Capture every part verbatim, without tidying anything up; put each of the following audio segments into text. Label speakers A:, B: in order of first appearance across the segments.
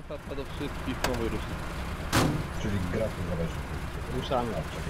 A: Alfa do wszystkich, konwój ruszy.
B: Czyli gra tu zależy.
C: Ruszamy.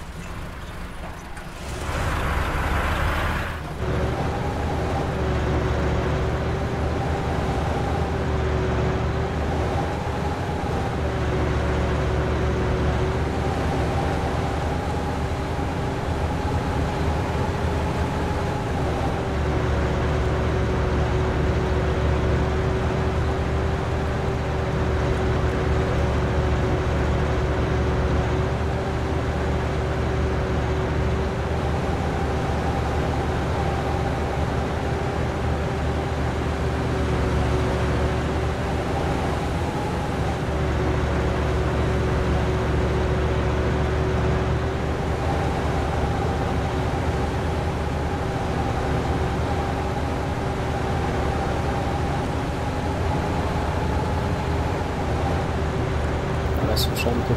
C: Słyszałem to.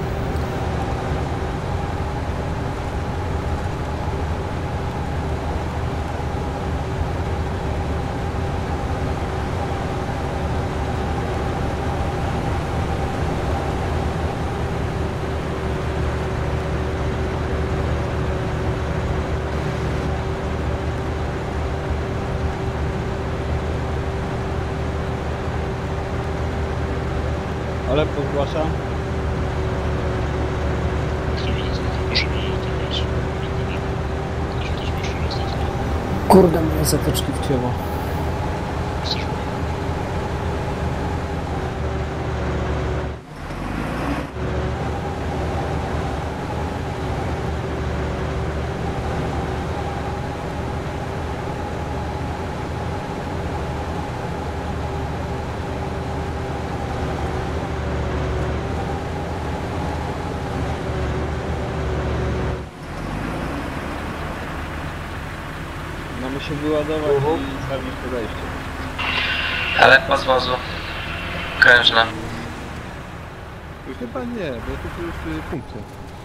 C: Ale zgłaszam. Kurde, moje zatyczki wcięło. Mamy się wyładować uh-huh. i zrobić podejście.
D: Ale po zwozu. Krężna.
A: Chyba nie, bo to już punkty.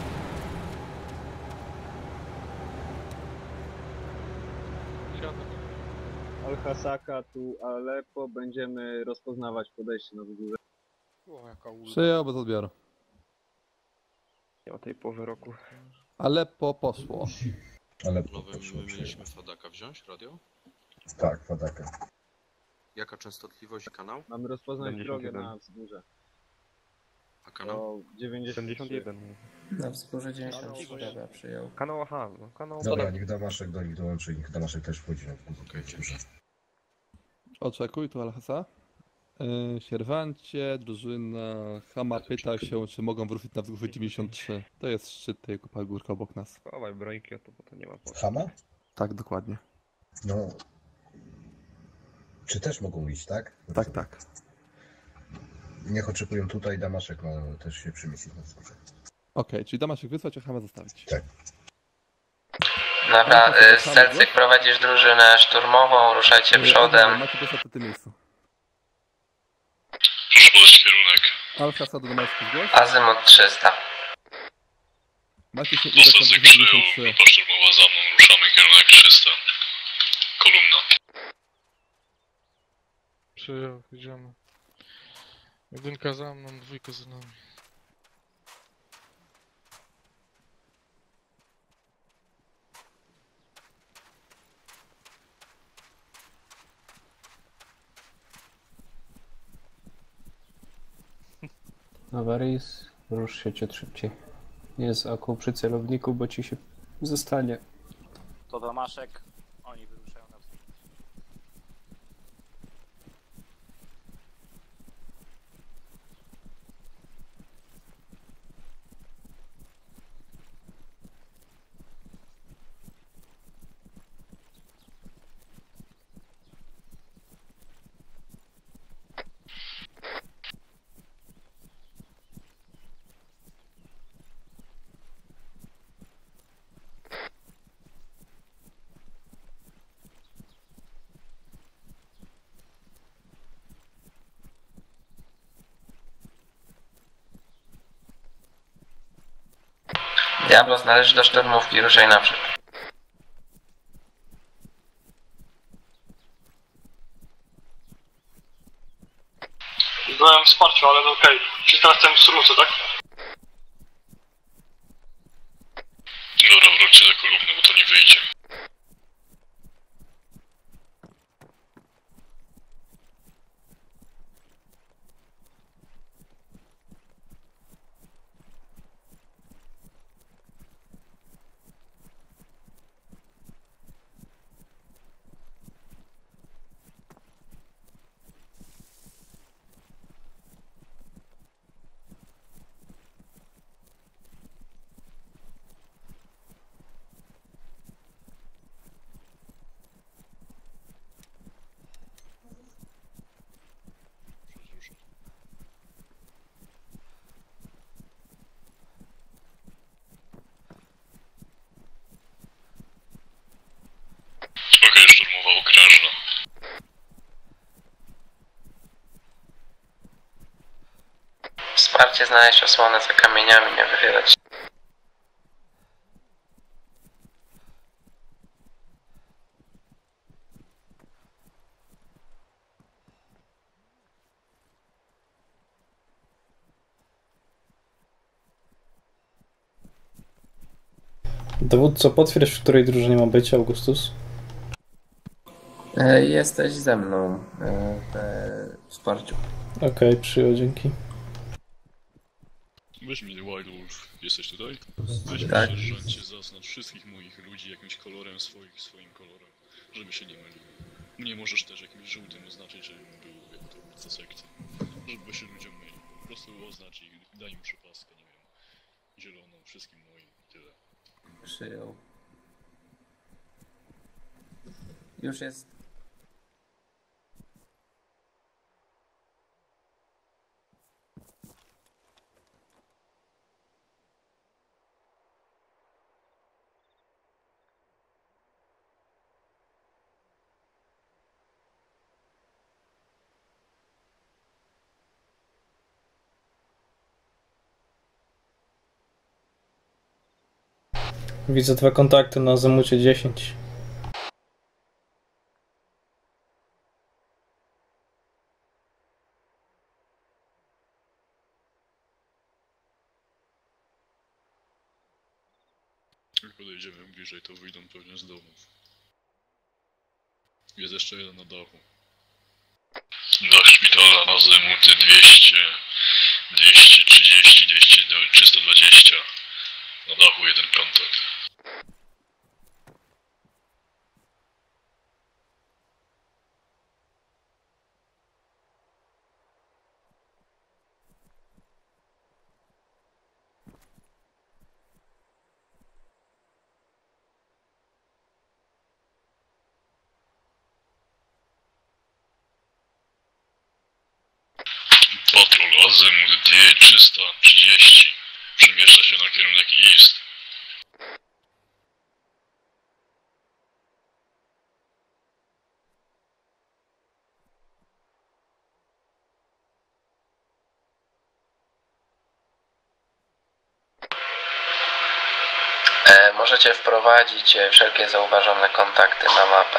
C: Al-Hasaka, tu Aleppo, będziemy rozpoznawać podejście na górze.
E: O, jaka ulga.
A: Przyjął bez odbioru.
E: Nie ma tej połowy roku.
A: Aleppo poszło.
B: Ale
F: No my mieliśmy Fadaka wziąć, radio?
B: Tak, Fadaka.
F: Jaka częstotliwość i kanał?
C: Mamy rozpoznać
E: dziewięćdziesiąt
C: drogę
E: jeden.
C: na wzgórze.
F: A kanał?
C: O dziewięćdziesiąt
E: siedemdziesiąt jeden.
G: Na wzgórze dziewięćdziesiąt trzy, dobra, przyjął.
E: Kanał, aha, no kanał...
B: Dobra, niech Damaszek do nich dołączy, niech Damaszek też wchodzi na wzgórze.
F: Okej, dzięki.
A: Oczekuj, tu Alhasa. Yy, sierwancie, drużyna Hama pyta się, czy mogą wrócić na wzgórze dziewięćdziesiąt trzy. To jest szczyt tej kupa górka obok nas.
E: Chowaj brojki, a to potem nie ma po co.
B: Hama?
A: Tak, dokładnie.
B: No. Czy też mogą iść, tak?
A: Tak, tak.
B: Niech oczekują tutaj, Damaszek ma też się przemieścić na wzgórze.
A: Okej, czyli Damaszek wysłać, a Hama zostawić.
B: Tak.
D: Dobra, y, Stelcyk prowadzisz drużynę szturmową, ruszajcie przodem.
A: Macie dostać w tym miejscu.
F: Proszę podać kierunek.
A: Alhasa do Damaszku zgłoś.
D: Azymut trzysta.
A: Macie się udać na wzgórze dziewięćdziesiąt trzy.
F: Grupa szturmowa za mną, ruszamy kierunek trzysta. Kolumna.
H: Przyjął, idziemy. Jedynka za mną, dwójka za nami.
G: Awaris, rusz się ciut szybciej. Jest aku przy celowniku, bo ci się zostanie.
I: To Damaszek, oni wyruszają na wschód.
D: Diablos należy do szturmówki, ruszaj naprzód.
F: byłem w wsparciu, ale no okej. Okay. Czyli teraz jestem w Surmuce, tak? Dobra, wróćcie do kolumny, bo to nie wyjdzie. Okej, szturmowa okrężna.
D: Wsparcie znaleźć osłonę za kamieniami, nie wychylać.
G: Dowódco, potwierdź, w której drużynie ma być Augustus?
D: E, jesteś ze mną e, w wsparciu.
G: Okej, okay, przyjął, dzięki.
F: Weź mnie, Wild Wolf, jesteś tutaj? Weź
D: Tak.
F: mnie, sierżancie, zaznacz wszystkich moich ludzi jakimś kolorem swoich, swoim kolorem, żeby się nie mylił. Mnie możesz też jakimś żółtym oznaczyć, żebym był jako dowódca sekcji. Żeby się ludziom mylił. Po prostu oznacz ich, daj im przepaskę, nie wiem, zieloną, wszystkim moim i tyle.
D: Przyjął. Już jest.
G: Widzę dwa kontakty na Azymucie dziesięć.
F: Jak podejdziemy bliżej, to wyjdą pewnie z domów. Jest jeszcze jeden na dachu. Do szpitala Azymuty dwieście, dwieście trzydzieści, dwieście, trzysta dwadzieścia. Na dachu jeden kontakt. Patrol Azymut trzysta trzydzieści przemieszcza się na kierunek east.
D: E, możecie wprowadzić e, wszelkie zauważone kontakty na mapę.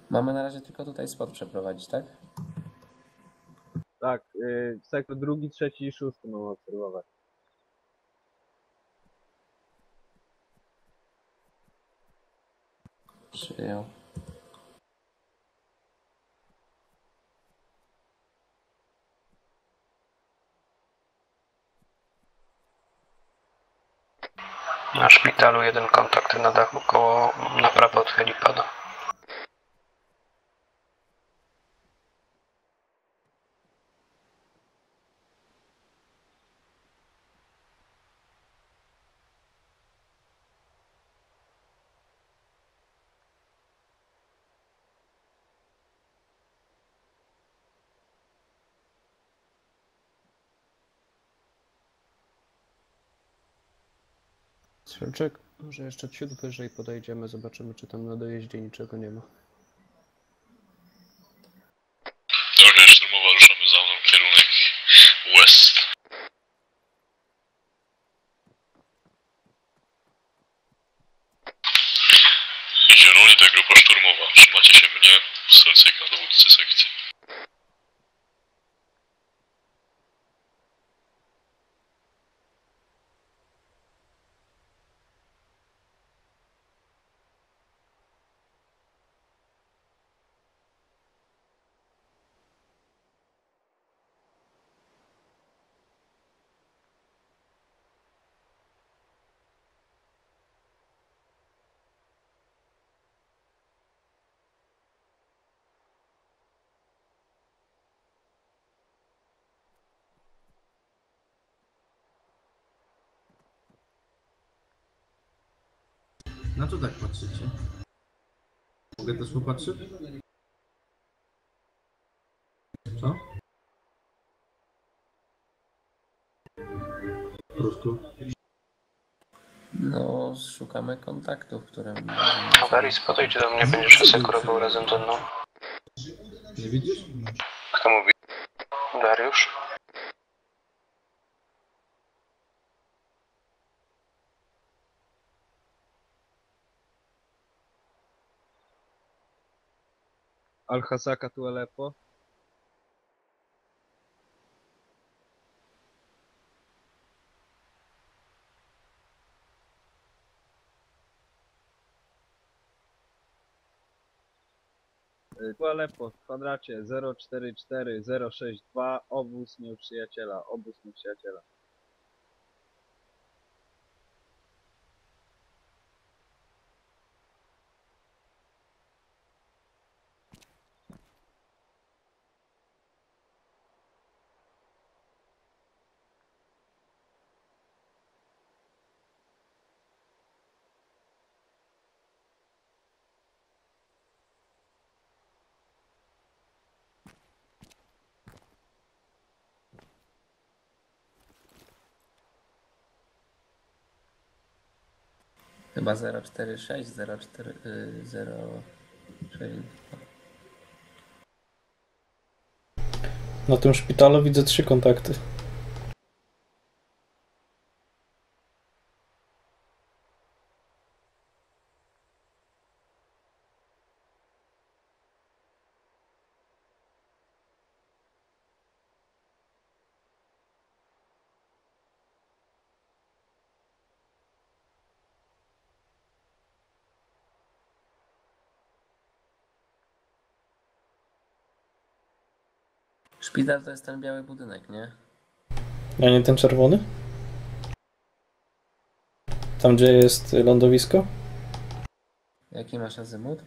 G: Mamy na razie tylko tutaj spot przeprowadzić, tak?
C: Tak, yy, sektor drugi, trzeci i szósty mamy obserwować.
G: Przyjął.
D: Na szpitalu jeden kontakt na dachu koło na prawo od helipada.
G: Strzelczyk, może jeszcze ciut wyżej podejdziemy, zobaczymy, czy tam na dojeździe niczego nie ma.
F: Droga szturmowa, ruszamy za mną, kierunek west. Zieloni to grupa szturmowa, trzymacie się mnie, Celcyka, dowódcy sekcji.
J: Na co tak patrzycie? Mogę też popatrzeć? Co? Po prostu.
G: No, szukamy kontaktów, które...
D: Darius, podejdź do mnie, będziesz asekurował razem ze mną.
J: Nie widzisz?
D: Kto mówi? Dariusz?
C: Al-Hasaka tu Aleppo. Y, Tu Aleppo w kwadracie zero cztery cztery zero sześć dwa, obóz nieprzyjaciela, obóz nieprzyjaciela.
G: Chyba zero cztery sześć zero cztery zero sześć.
K: Na tym szpitalu widzę trzy kontakty.
G: Szpital to jest ten biały budynek, nie?
K: A nie ten czerwony? Tam, gdzie jest lądowisko?
G: Jaki masz azymut?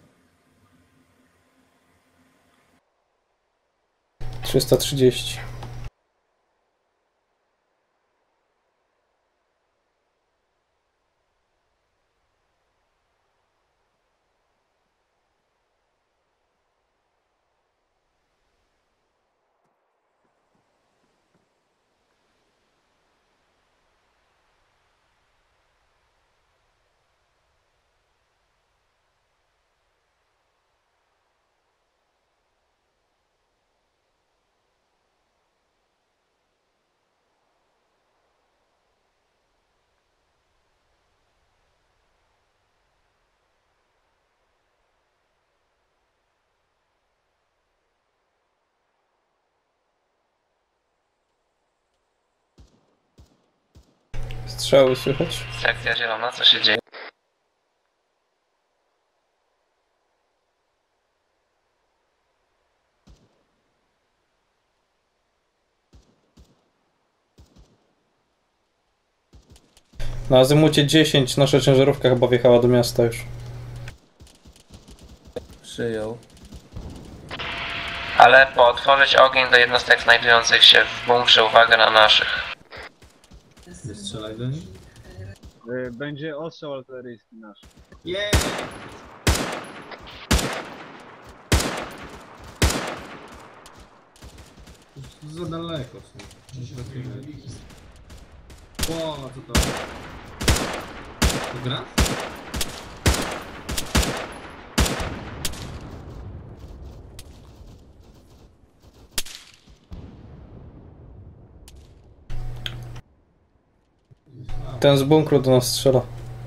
K: trzysta trzydzieści. Strzały słychać.
D: Sekcja zielona, co się dzieje?
K: Na azymucie dziesięć nasza ciężarówka chyba wjechała do miasta już.
D: Przyjął. Ale po otworzyć ogień do jednostek znajdujących się w bunkrze, uwaga na naszych.
J: Nie strzelaj do nich.
C: Y, Będzie ostrzał artyleryjski nasz.
J: Jej! Już za daleko są. O, co to? To gra?
K: Ten z bunkru do nas strzela.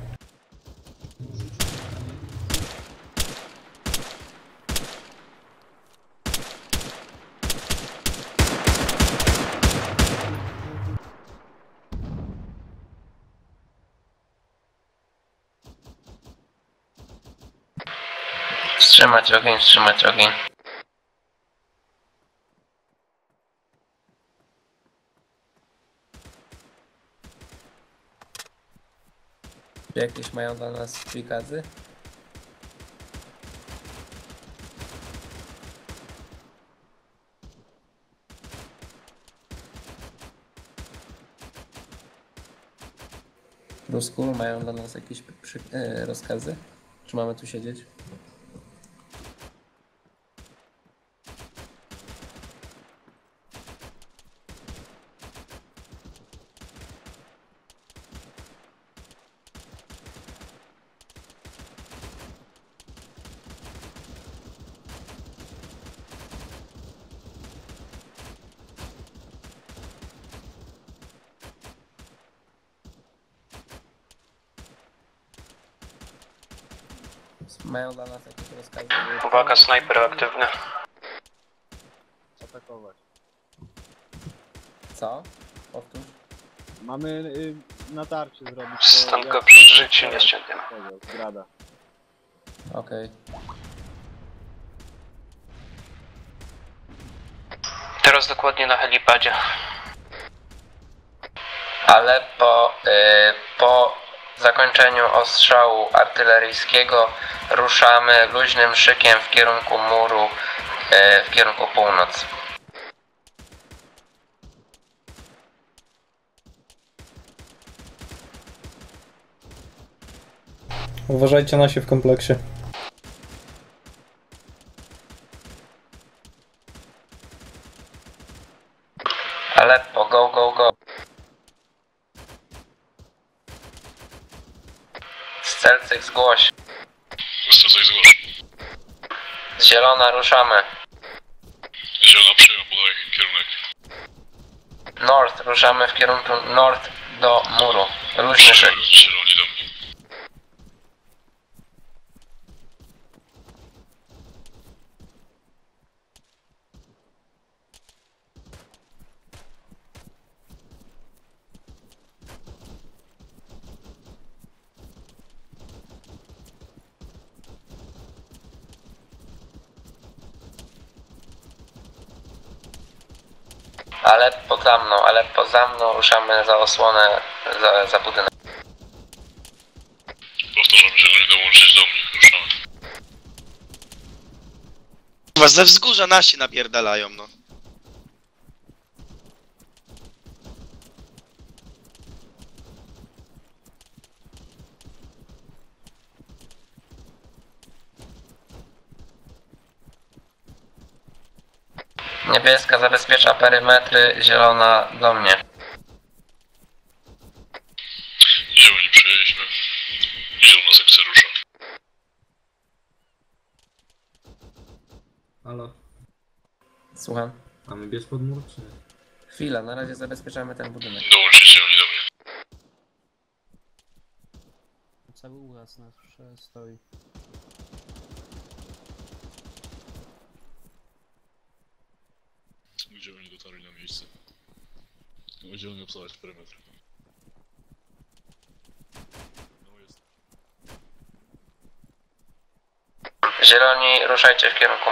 D: Wstrzymać ogień, wstrzymać ogień. Jakieś mają dla nas przekazy? Rusku, mają dla nas jakieś przy, e, rozkazy? Czy mamy tu siedzieć? Mają dla nas jakieś rozkazy? Uwaga, snajper aktywny.
C: Atakować.
D: Co? Powtórz.
C: Mamy y, natarcie zrobić.
D: Stan
C: to
D: go
C: jak-
D: przy życiu nieszczęsnym.
C: tego, Zgrada.
D: Okej. Teraz dokładnie na helipadzie. Ale po, y, po zakończeniu ostrzału artyleryjskiego ruszamy luźnym szykiem w kierunku muru, y, w kierunku północ.
K: Uważajcie nasi w kompleksie.
D: Aleppo, go, go, go. Celcyk zgłoś.
F: Celcyk zgłoś.
D: Zielona, ruszamy.
F: Zielona przyjął, podaj kierunek.
D: North, ruszamy w kierunku north do muru. Luźny szyk.
F: Zieloni do mnie.
D: Aleppo za mną, Aleppo za mną, ruszamy za osłonę, za, za budynek.
F: Powtarzam, zieloni dołączyć do mnie. Ruszamy.
L: Chyba ze wzgórza nasi napierdalają, no.
D: Niebieska zabezpiecza perymetry, zielona do mnie.
F: Zieloni przejęliśmy. Zielona sekcja rusza.
J: Halo,
D: Słucham.
J: mamy biec pod mur, czy nie?
D: Chwila, na razie zabezpieczamy ten budynek.
F: Dołączyć zieloni do mnie.
G: Cały uraz nasz stoi.
F: Gdzie oni dotarli na miejsce? Zieloni obstawiać perymetr.
D: Zieloni, ruszajcie w kierunku.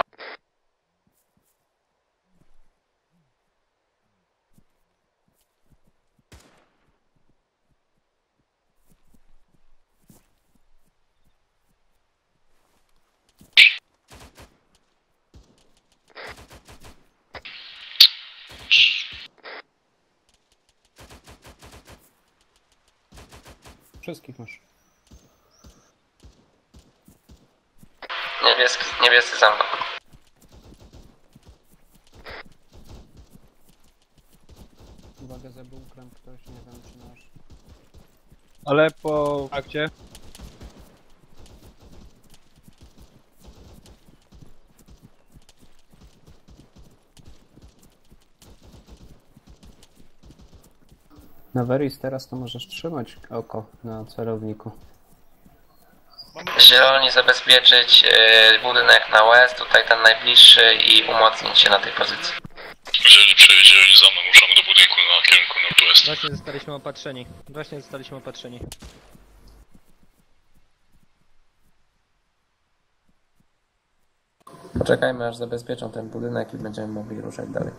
G: Wszystkich masz.
D: Niebieski, niebiescy za mną.
G: Uwaga, za bunkrem ktoś, nie wiem czy nasz.
C: Ale po akcie.
G: Na Veris teraz to możesz trzymać oko na celowniku.
D: Zieloni zabezpieczyć yy, budynek na west, tutaj ten najbliższy i umocnić się na tej pozycji.
F: Zieloni przejedzieli za mną, ruszamy do budynku na kierunku northwest.
M: Właśnie zostaliśmy opatrzeni. Właśnie zostaliśmy opatrzeni.
D: Poczekajmy aż zabezpieczą ten budynek i będziemy mogli ruszać dalej.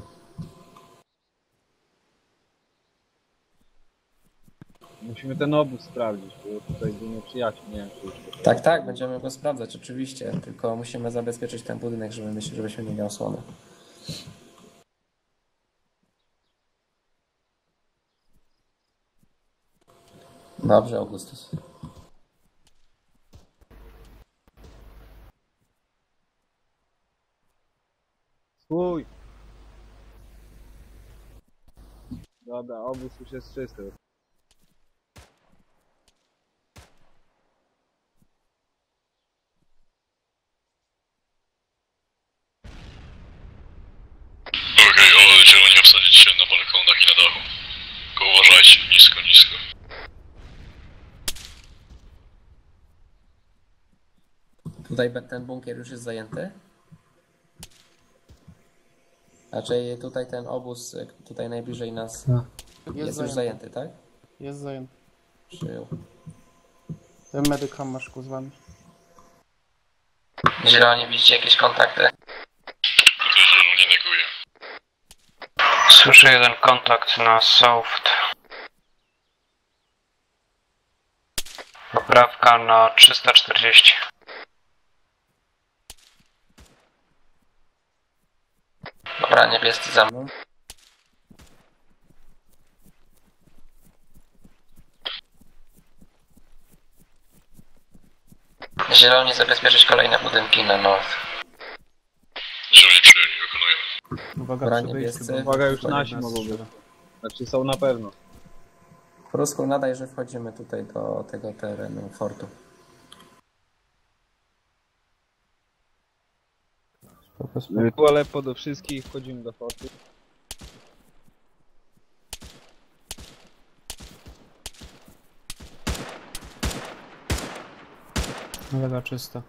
C: Musimy ten obóz sprawdzić, bo tutaj był nieprzyjaciół, nie wiem czy już to...
D: Tak, tak, będziemy go sprawdzać oczywiście, tylko musimy zabezpieczyć ten budynek, żeby myśleć, żebyśmy mieli osłonę. Dobrze, Augustus.
C: Stój! Dobra, obóz już jest czysty.
F: Okej, okay, ale zieloni obsadzić się na balkonach i na dachu. Tylko uważajcie, nisko, nisko.
D: Tutaj ten bunkier już jest zajęty? Raczej tutaj ten obóz, tutaj najbliżej nas
G: No.
D: jest,
G: Jest
D: już
G: zajęty.
D: zajęty, tak?
G: Jest zajęty.
D: Przyjął.
G: Ten medyk Hamaszku z wami.
D: Zieloni, widzicie jakieś kontakty?
F: Tutaj zieloni neguje.
E: Słyszę jeden kontakt na soft. Poprawka na trzysta czterdzieści.
D: Dobra, niebiescy za mną. Zieloni zabezpieczyć kolejne budynki na north.
F: Zieloni przyjęli, wykonujemy.
G: Uwaga,
D: Dobra,
G: przy wyjściu,
D: niebiescy.
C: Uwaga, już
G: Wchodzi
C: nasi
G: nas
C: mogą być.
G: strzela.
C: Znaczy są na pewno.
D: Prusku, nadaj, że wchodzimy tutaj do tego terenu fortu.
G: Spoko, spoko.
C: Tu Aleppo do wszystkich, wchodzimy do fortu.
G: Lewa czysta.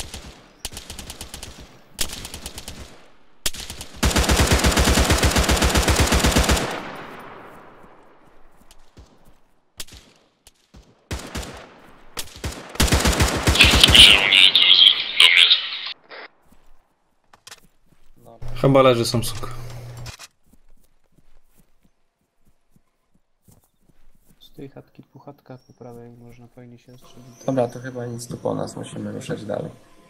F: Zieloni, tu jest do mnie.
K: Chyba leży Samsung.
G: Z tej chatki puchatka po prawej można fajnie się strzelić.
D: Dobra, to chyba nic tu po nas, musimy ruszać dalej.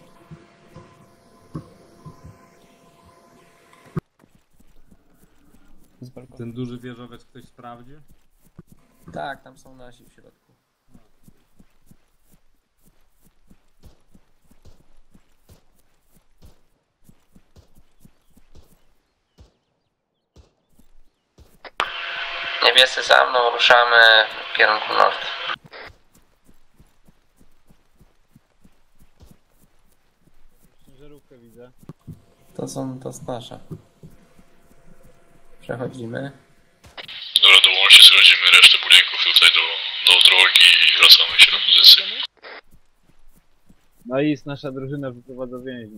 G: Z balkonu.
J: Ten duży wieżowiec ktoś sprawdzi?
D: Tak, tam są nasi w środku. Niebiescy za mną, ruszamy w kierunku north.
C: Ciężarówkę widzę.
D: To są, to jest nasza. Przechodzimy.
F: Dobra, dołącznie sprawdzimy resztę budynków tutaj do, do drogi i wracamy się na pozycję.
C: No i jest nasza drużyna wyprowadza więźniów.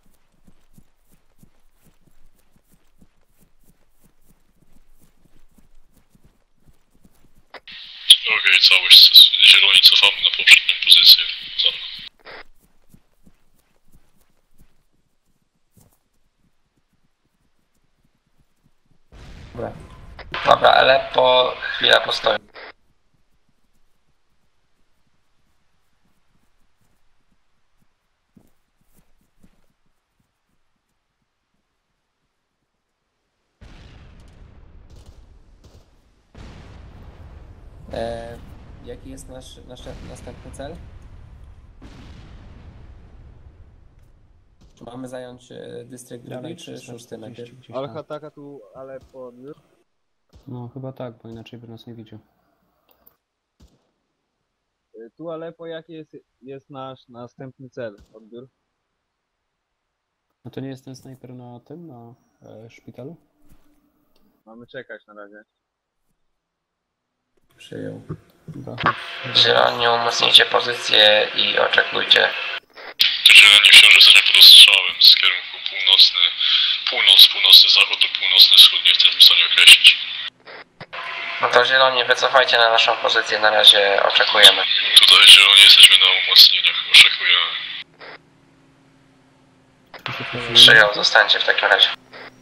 F: Okej, okay, całość zieloni cofamy na poprzednią pozycję. Za mną.
M: Dobra.
D: Dobra, ale po chwila postoju.
M: E, jaki jest nasz, nasz następny cel? Czy mamy zająć e, dystrykt drugi,
G: Dalej
M: czy szósty najpierw?
G: trzysta czterdzieści gdzieś tam.
C: Al-Hataka tu Aleppo odbiór.
G: No chyba tak, bo inaczej by nas nie widział.
C: Y, Tu Aleppo, jaki jest, jest nasz następny cel? Odbiór.
G: No to nie jest ten snajper na tym, na e, szpitalu?
C: Mamy czekać na razie.
M: Przyjął.
G: Dobra.
D: Zieloni, umocnijcie pozycję i oczekujcie.
F: Tu zieloni wciąż jesteśmy pod ostrzałem z kierunku północny, północ, północny zachód do północny wschód, nie chcę w stanie określić.
D: No to zieloni, wycofajcie na naszą pozycję, na razie oczekujemy.
F: Tutaj zieloni jesteśmy na umocnieniach, oczekujemy.
D: Przyjął, zostańcie w takim razie.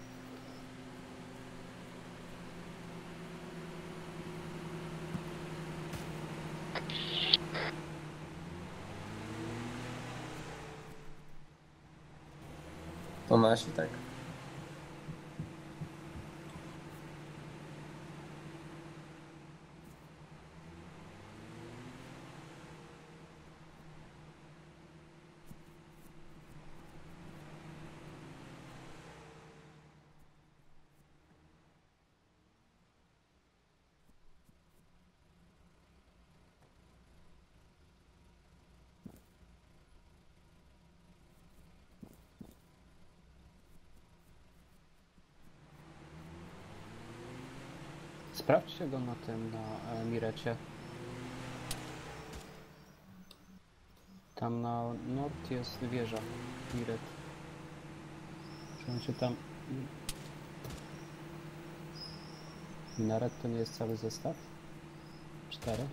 M: To nasi, tak?
G: Sprawdźcie go na tym, na e, Mirecie. Tam na nord jest wieża Miret. Czy on się tam... Minaret to nie jest cały zestaw? Cztery?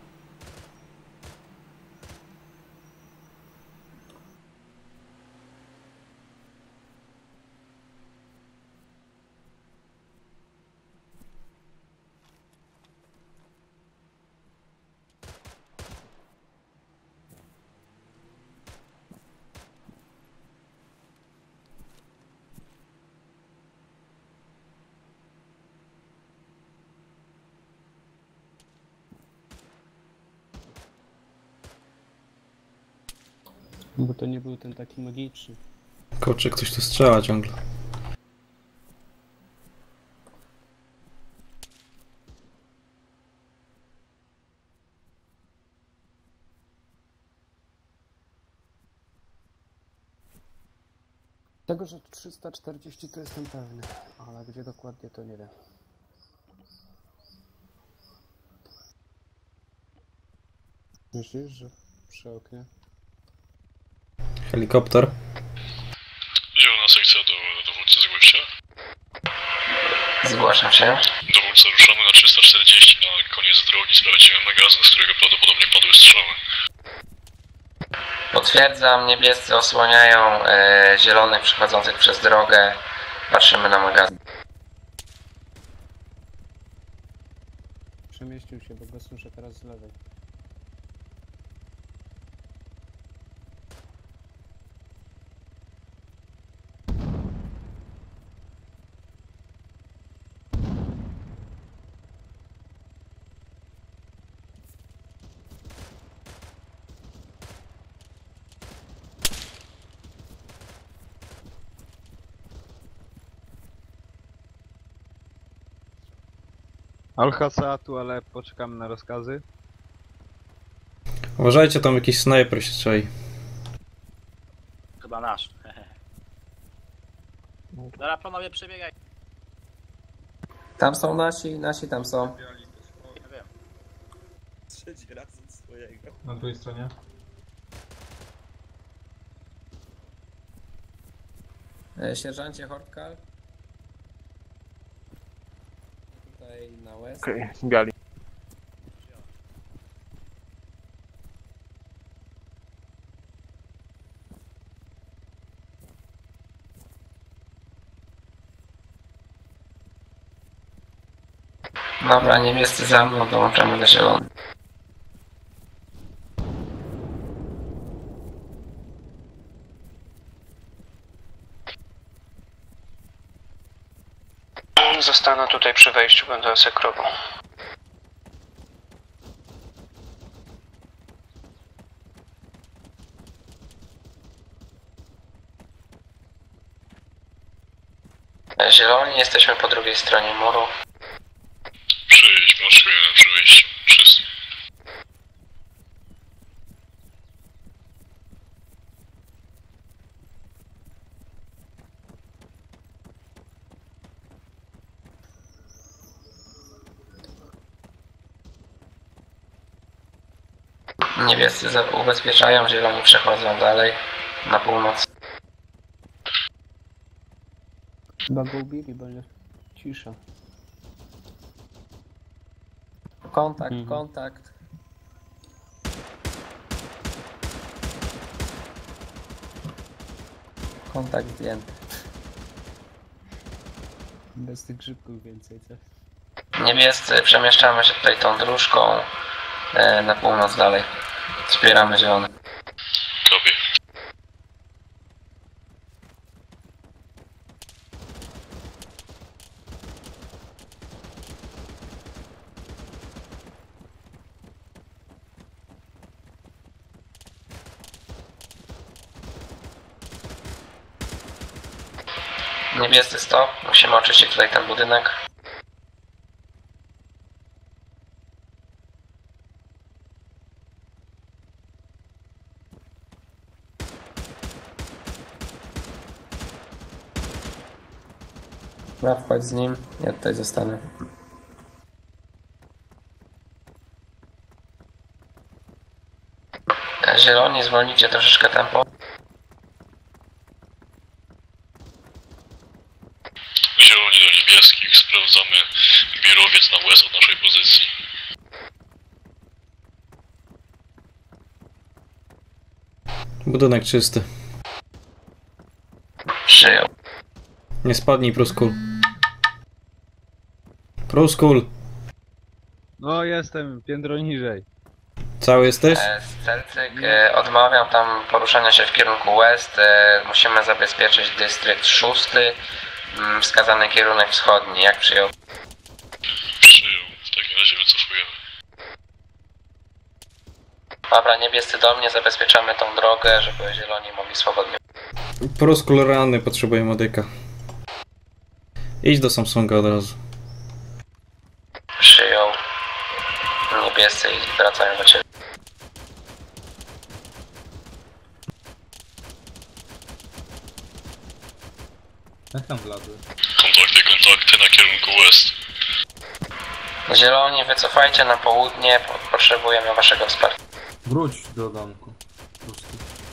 G: Bo to nie był ten taki magiczny.
K: Kurczę, ktoś tu strzela ciągle.
G: Tego, że trzysta czterdzieści to jestem pewny, ale gdzie dokładnie to nie wiem. Myślisz, że przy oknie?
K: Helikopter.
F: Zielona sekcja do dowódcy, zgłoś się.
D: Zgłaszam się.
F: Dowódca, ruszamy na trzysta czterdzieści na koniec drogi, sprawdzimy magazyn, z którego prawdopodobnie padły strzały.
D: Potwierdzam, niebiescy osłaniają e, zielonych przechodzących przez drogę. Patrzymy na magazyn.
G: Przemieścił się, bo go słyszę teraz z lewej.
C: Al-Hasa, tu Aleppo, czekamy na rozkazy.
K: Uważajcie, tam jakiś snajper się strzeli.
I: Chyba nasz. Dobra, panowie, przebiegaj.
M: Tam są nasi, nasi tam są.
I: Ja wiem.
N: Trzeci raz od swojego.
J: Na twojej stronie?
M: E, Sierżancie Hortkal. Tutaj na west.
H: Okej, okay, biali.
D: Dobra, niebiescy za mną, dołączamy do zielonych.
E: Zostanę tutaj przy wejściu, będę sekrował.
D: Zieloni, jesteśmy po drugiej stronie muru.
F: Przyjedź, marszuję przy wejściu. Wszyscy.
D: Niebiescy za- ubezpieczają, zieloni przechodzą dalej na północ.
G: Chyba go ubili, bo nie. Cisza.
M: Kontakt,
G: Mhm.
M: kontakt. Kontakt zdjęty.
G: Bez tych grzybków więcej, co?
D: Niebiescy, przemieszczamy się tutaj tą dróżką e, na północ dalej. Wspieramy zielony.
F: Kopię.
D: Niebiescy stop, musimy oczyścić tutaj ten budynek.
M: Dobra, wchodź z nim, ja tutaj zostanę.
D: Zieloni, zwolnijcie troszeczkę tempo.
F: Zieloni do niebieskich, sprawdzamy biurowiec na łez od naszej pozycji.
K: Budynek czysty.
D: Przyjął.
K: Nie spadnij, Pruskul. Pruskul!
C: No jestem, piętro niżej.
K: Cały jesteś?
D: E, Celcyk, e, odmawiam tam poruszania się w kierunku west. E, musimy zabezpieczyć dystrykt szósty. Mm, wskazany kierunek wschodni, jak przyjął?
F: Przyjął, w takim razie wycofujemy.
D: Dobra, niebiescy do mnie, zabezpieczamy tą drogę, żeby zieloni mogli swobodnie.
K: Pruskul ranny, potrzebuję medyka. Idź do Samsunga od razu.
D: Przyjął. Niebiescy i wracają do ciebie.
J: Jak tam wlazły?
F: Kontakty, kontakty na kierunku west.
D: Zieloni, wycofajcie na południe, po- potrzebujemy waszego wsparcia.
J: Wróć do domku. Po prostu.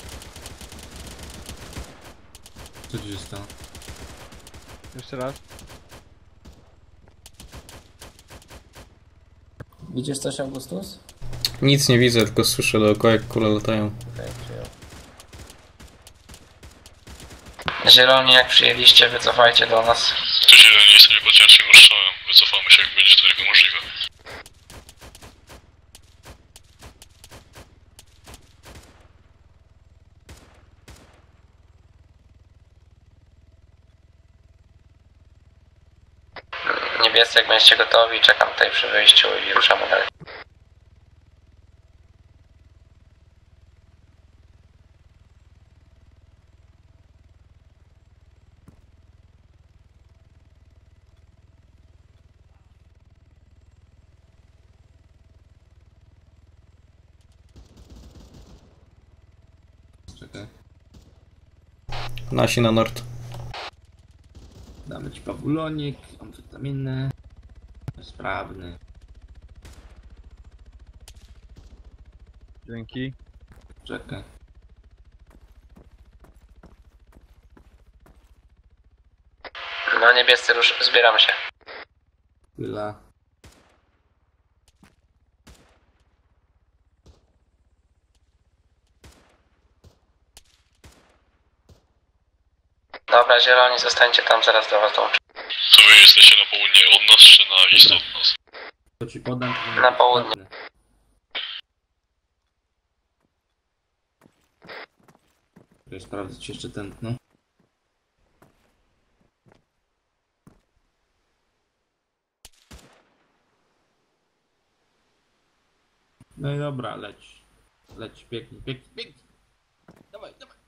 J: Co ci się stało?
C: Jeszcze raz.
M: Widzisz coś, Augustus?
K: Nic nie widzę, tylko słyszę dookoła, jak kule latają.
M: Okej, przyjął.
D: Zieloni, jak przyjęliście, wycofajcie do nas.
F: To zieloni, jesteśmy pod ciężkim ostrzałem. Wycofamy się, jak będzie to tylko możliwe.
D: Niebiescy, jak będziecie gotowi, czekam tutaj przy wyjściu i ruszamy dalej.
J: Czekaj.
K: Nasi na nord.
J: Damy ci pawulonik, amfetaminę. Sprawny.
C: Dzięki.
J: Czekaj.
D: No, niebiescy, rusz... zbieramy się.
J: Chwila.
D: Dobra, zieloni, zostańcie tam, zaraz do was dołączę.
F: To wy jesteście na południe od nas, czy na east od nas?
J: To ci podam. to
D: Na południe.
J: Czekaj, sprawdzić jeszcze tętno. No i dobra, leć. Leć, pięknie, pięknie, pięknie. Dawaj, dawaj.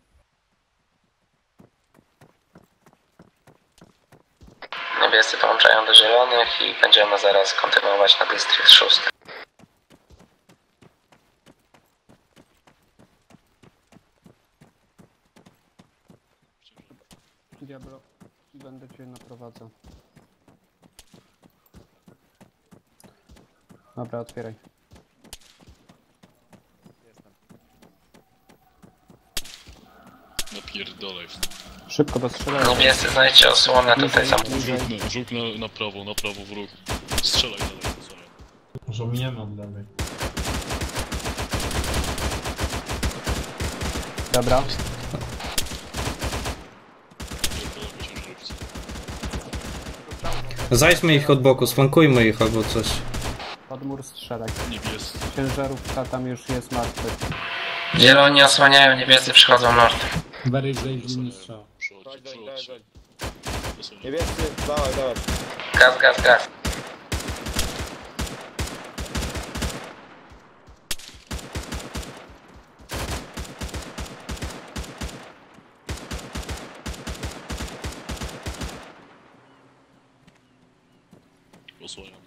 D: Niebiescy dołączają do zielonych i będziemy zaraz kontynuować na District szósty.
G: Diablo, będę cię naprowadzał. Dobra, otwieraj.
F: Napierdolaj w
G: Szybko, bo strzelają.
D: Niebiescy, znajdźcie osłonę tutaj za
F: Rzut na, rzut na, na prawo, na prawo w róg. Strzelaj dalej, strzelaj.
O: Może mnie mam dalej.
G: Dobra.
K: Zajdźmy ich od boku, sflankujmy ich albo coś.
G: Pod mur strzelaj.
F: Niebiescy.
G: Ciężarówka tam już jest martwy.
D: Zieloni osłaniają, niebiescy przychodzą nord.
J: Barry zejść inny strzał.
N: Daj, daj, daj, daj. Niebiescy, dawaj, dawaj.
D: Gaz, gaz, gaz.
F: Osłaniam.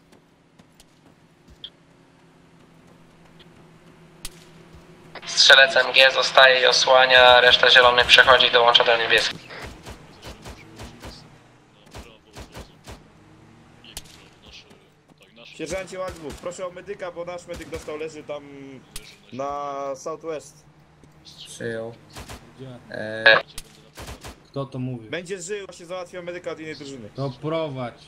D: Strzelec M G zostaje i osłania, reszta zielonych przechodzi i dołącza do niebieskich.
N: Sierżancie Łagwów, proszę o medyka, bo nasz medyk dostał, leży tam na Southwest.
M: Przyjął.
J: Gdzie?
M: Eee,
J: Kto to mówi?
N: Będzie żył, się załatwia medyka od innej drużyny.
J: To prowadź.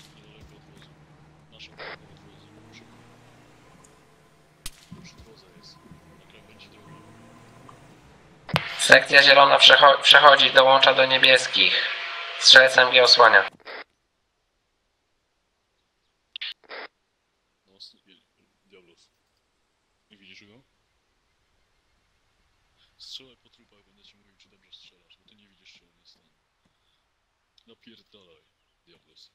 D: Sekcja zielona przecho przechodzi, dołącza do niebieskich. Strzelec M G osłania.
F: Diablos. Widzisz go? Strzelaj po trupach, będę ci mówił, czy dobrze strzelasz, bo ty nie widzisz, czy on jest ten. Napierdalaj, Diablos.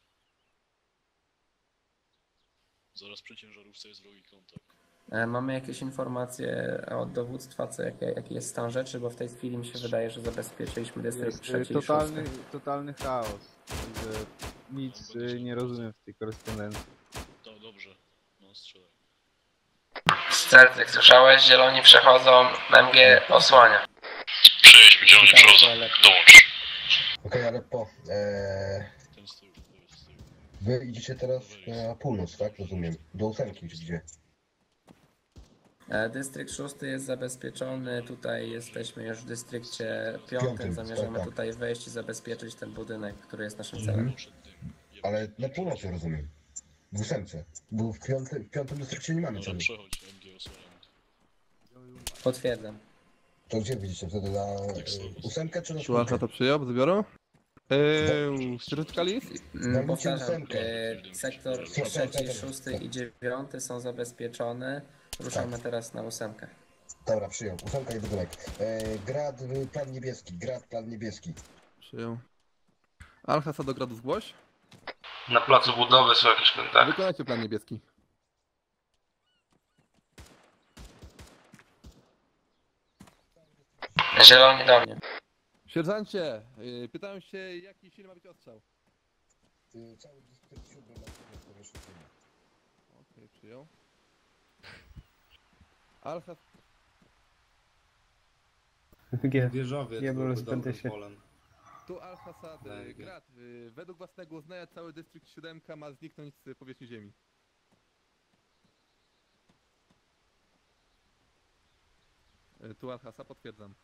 F: Zaraz przy ciężarówce jest wrogi kontakt.
M: e, mamy jakieś informacje od dowództwa, co, jaki, jaki jest stan rzeczy, bo w tej chwili mi się wydaje, że zabezpieczyliśmy dystrykt
C: Jest
M: trzeci i
C: totalny,
M: szósty.
C: totalny chaos. Także nic y, nie rozumiem w tej korespondencji.
F: No dobrze, no strzelaj.
D: Strzelcy, słyszałeś? Zieloni przechodzą, M G osłania.
F: Przejdźmy, zieloni przechodzą, dołącz.
B: Okej, ale po... Eee,
F: Ten z tyłu, to jest z tyłu.
B: wy idziecie teraz na północ, tak? Rozumiem. Do ósemki, czy gdzie?
M: E, Dystrykt szósty jest zabezpieczony, tutaj jesteśmy już w dystrykcie piątym,
B: Piątym,
M: zamierzamy
B: tak, tak.
M: tutaj wejść i zabezpieczyć ten budynek, który jest naszym celem.
B: Mhm. Ale na północy rozumiem. W ósemce. Bo w, piąty, w piątym dystrykcie nie mamy
F: Dobra,
B: celu.
F: przechodź, M G osłaniam.
M: Potwierdzam.
B: To gdzie widzicie wtedy? Na e, ósemkę czy na
A: Słuchacza
B: czwórkę?
A: to przyjął, zbiorą? Eee, Stryczka list?
M: Mm, Powtarzam,
B: ósemkę.
M: e, sektor
B: Tak, tak,
M: trzeci,
B: tak,
M: szósty
B: tak.
M: i dziewiąty są zabezpieczone. Ruszamy
B: Tak.
M: teraz na ósemkę.
B: Dobra, przyjął. Ósemka i budynek. E, grad, y, plan niebieski. Grad, plan niebieski.
A: Przyjął. Alhasa do gradu zgłoś.
J: Na placu budowy są jakieś kontakty.
A: Wykonajcie plan niebieski.
D: Zieloni do mnie.
A: Sierżancie, yy, pytałem się, jaki silny ma być ostrzał.
B: Y, cały dystrykt siódmy ma powierzchnię.
A: Okej, przyjął. Alhas...
G: G.
J: Wieżowiec
G: Diablo,
J: byłby
G: rozpędzę
J: dobrym
G: się.
J: polem.
A: Tu Alhasad,
J: Tak,
A: yy, grad. Yy, według własnego uznania cały dystrykt siedem ma zniknąć z powierzchni ziemi. Yy, tu Alhasa, potwierdzam.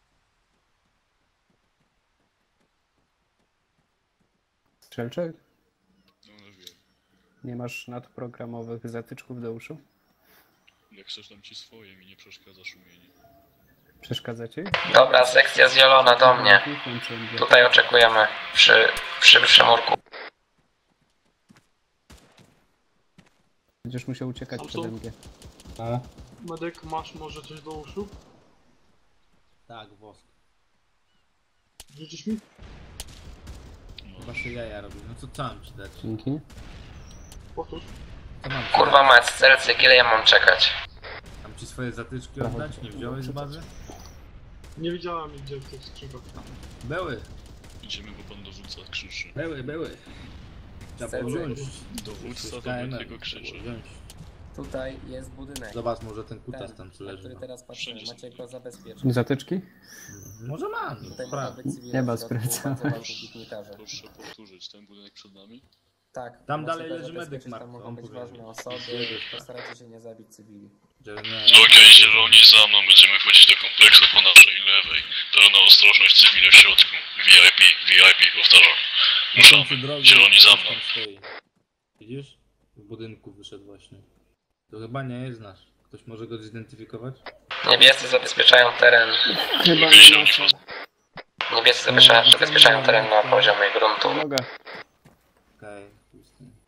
G: Strzelczek?
F: No ale wiem.
G: Nie masz nadprogramowych zatyczków do uszu?
F: Jak chcesz dam ci swoje, mi nie przeszkadza szumienie.
G: Przeszkadza ci?
D: Dobra, sekcja zielona do mnie. Tutaj oczekujemy przy, przy przymurku.
G: Będziesz musiał uciekać
H: Tam
G: przed
H: są?
G: M G.
K: O.
H: Medyk, masz może coś do uszu?
J: Tak, wosk.
H: Rzucisz mi?
J: Chyba się jaja robi. No co, co mam ci dać?
G: Dzięki.
H: Powtórz.
J: Co mam ci
D: Kurwa
J: dać?
D: mać, serce, ile ja mam czekać?
J: Mam ci swoje zatyczki oddać? Nie wziąłeś z bazy?
H: Nie widziałem ich gdzie w tych skrzynkach.
J: Były,
F: Idziemy, bo pan dowódca krzyczy.
J: były, były. Trzeba
M: Serce.
J: było wziąć.
F: Dowódca
J: K M
F: do
J: L,
F: tego krzyczy.
J: trzeba było wziąć.
M: Tutaj jest budynek.
J: Zobacz, może ten kutas
M: Ten,
J: tam co
M: na
J: leży.
M: który
J: No.
M: teraz patrzymy.
F: Wszędzie są
M: Macie go zabezpieczyć.
G: Zatyczki?
J: Może mam,
M: Tutaj
J: no,
M: mogą być cywile
G: Nie ma
M: w środku,
G: sprawdzałem.
M: bardzo ważni dignitarze.
F: Proszę powtórzyć, ten budynek przed nami?
M: Tak.
J: Tam
M: macie
J: dalej
M: go
J: leży
M: zabezpieczyć,
J: medyk, Mark,
M: Tam mogą
J: on
M: być
J: powie.
M: ważne osoby.
J: Jedziesz, tak.
M: Postarajcie się nie zabić cywili.
F: Okej, zieloni za mną, będziemy wchodzić do kompleksu po naszej lewej. Pełna ostrożność, cywile w środku. V I P, V I P, powtarzam. Ruszamy, zieloni za mną.
J: Tam stoi. Widzisz? W budynku wyszedł właśnie. To chyba nie jest nasz. Ktoś może go zidentyfikować?
D: Niebiescy zabezpieczają teren.
G: Chyba
F: Okej, zieloni wchodzą.
D: Niebiescy zabezpieczają, zabezpieczają teren na poziomie gruntu.
G: Mogę.
J: Okej, okay.